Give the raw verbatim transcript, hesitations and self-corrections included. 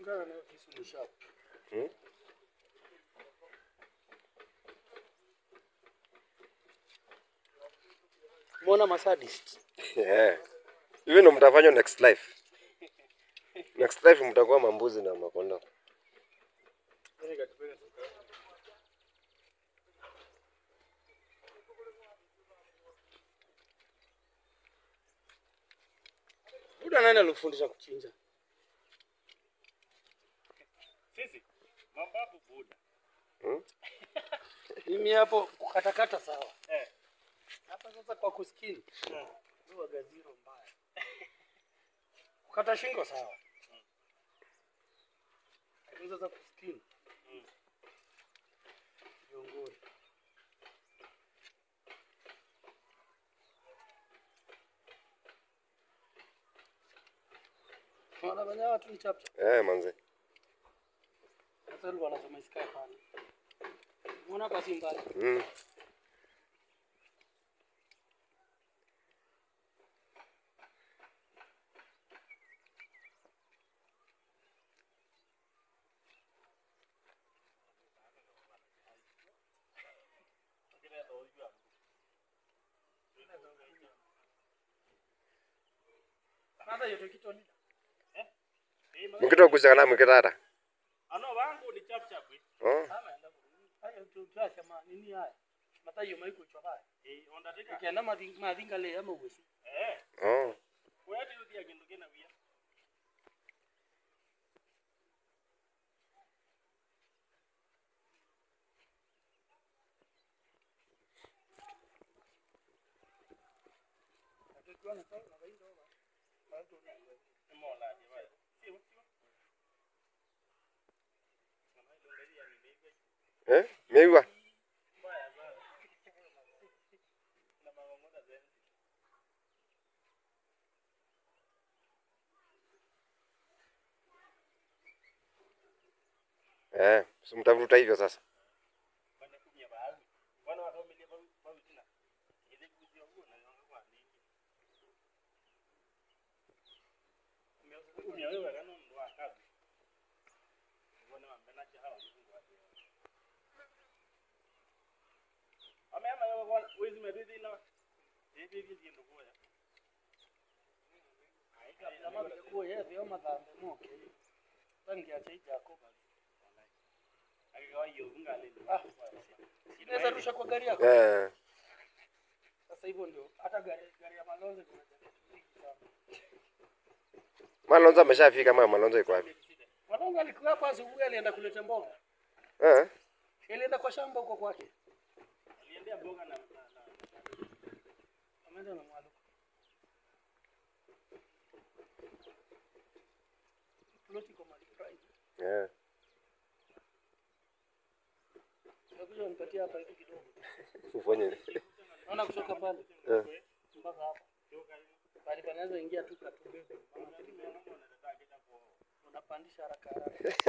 Kulingana na kisu ni sharp. Hmm? Mbona masadist? Yeah. Hivi ndo mtafanywa next life. Next life mtakuwa mambuzi na makondo. Buda nani alifundisha kuchinja? Sisi mababu Buda. Hmm? Mimi hapo kukatakata sawa. Eh. Hapa sasa kwa kuskini. Eh. Ndio gaziro mbaya. Kukata shingo sawa. Hizo za kuskini. Mm. Yongori. Wala banya watu ni chapcha. Eh, manze. Sasa ndio wanasema isikae pale. Unaona basi mbali. Mm. Nada yote kitu ni. Eh? Mkitoka kushana mkitata. Ano wangu ni chap chap. Oh. Ama enda hayo tu tunasema nini haya? Matayo maiko choka. Eh, onda tika. Ukienda madinga madinga le ama uwezi. Eh. Oh. Wewe ndio dia kindu kena wia. Atakuwa na sawa na baina baba. Bado na Mola je baya. Sio sio. Eh? Meiwa. Baya baya. Na mama zaidi. Eh, simtavuta hivyo sasa. Bwana kumia baadhi. Bwana watu wamilia baadhi tena. Ile kujua huo na yanga kwa nini? Kumia wewe kana ndo akazi. Bwana wambenaje hawa mfungo wake. Ameama wewe bwana wezi medidi na. Hivi hivi ndio kwa. Aika kama kwa yeye ndio madhambi moke. Tangi acha Jacob. Ah, inaweza rusha kwa gari yako. Eh. Sasa hivyo ndio hata gari gari ya Malonzo tunajaribu sana. Malonzo ameshafika mama, Malonzo yuko wapi? Malonzo alikuwa hapa asubuhi alienda kuleta mboga. Eh? Alienda kwa shamba huko kwake. Aliendea mboga na Ameenda na mwaluko. Ploti kwa mali price. Eh. Ndio nipatie hapa hivi kidogo. Ufanye. Naona kutoka pale. Eh. Mpaka hapa. Bali panaweza ingia tu katubebe. Unapandisha haraka haraka.